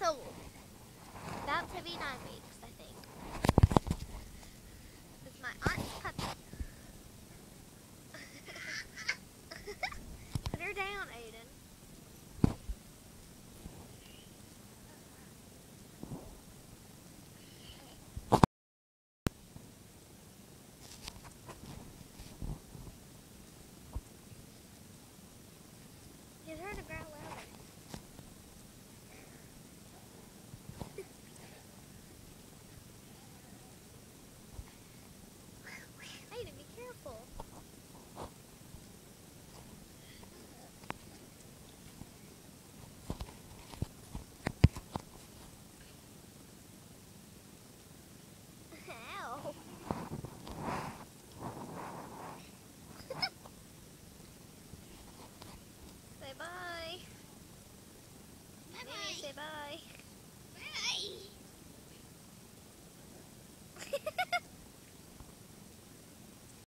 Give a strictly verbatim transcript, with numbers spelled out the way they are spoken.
So, about to be nine weeks, I think. It's my aunt's puppy. Put her down, Aiden. Get her to growl louder. Aiden, be careful. Ow. Say bye. Bye Maybe bye. say bye.